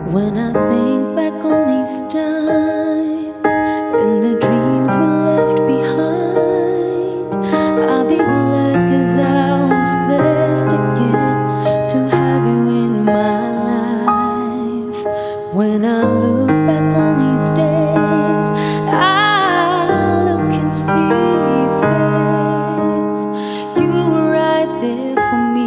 When I think back on these times and the dreams we left behind, I'll be glad 'cause I was blessed again to have you in my life. When I look back on these days, I look and see your face. You were right there for me.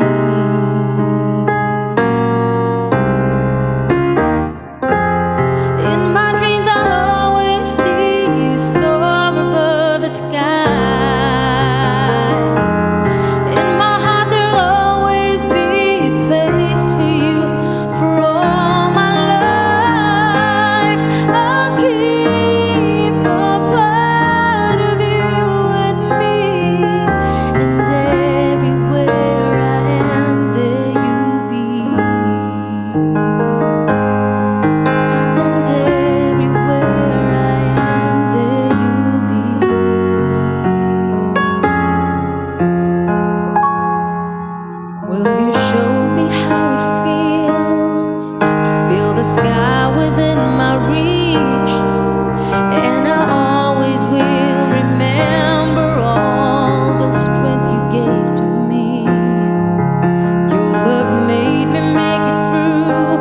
Sky within my reach, and I always will remember all the strength you gave to me. Your love made me make it through.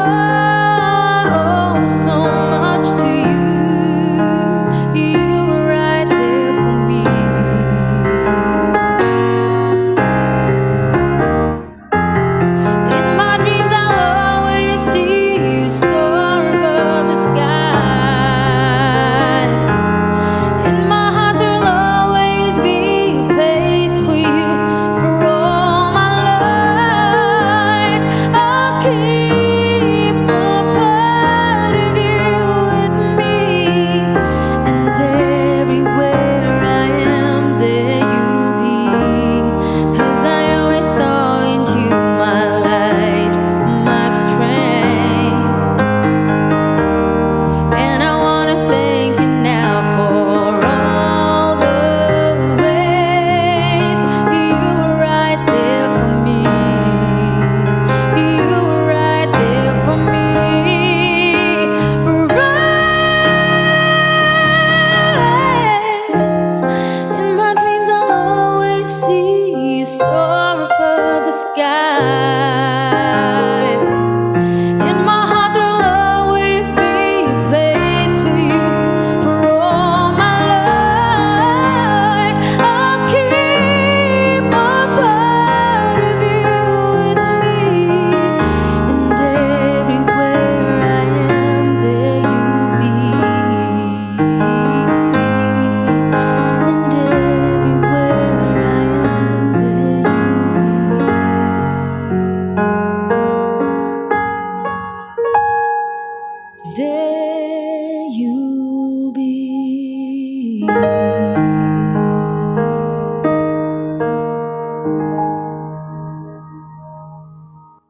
Oh, so much to you. You were right there for me. In my dreams I'll always see you soar above the sky. In my heart there'll always be a place for you for all my life. I'll keep a part of you with me, and everywhere I am, there you'll be. 'Cause I always saw in you my light, my strength. And I wanna thank you now for all the ways you were right there for me. You were right there for me. For us, in my dreams I'll always see you soar above the sky. In my heart there'll always be a place for you for all my life. I'll keep a part of you with me, and everywhere I am, there you'll be. And everywhere I am, there you'll be. There you be.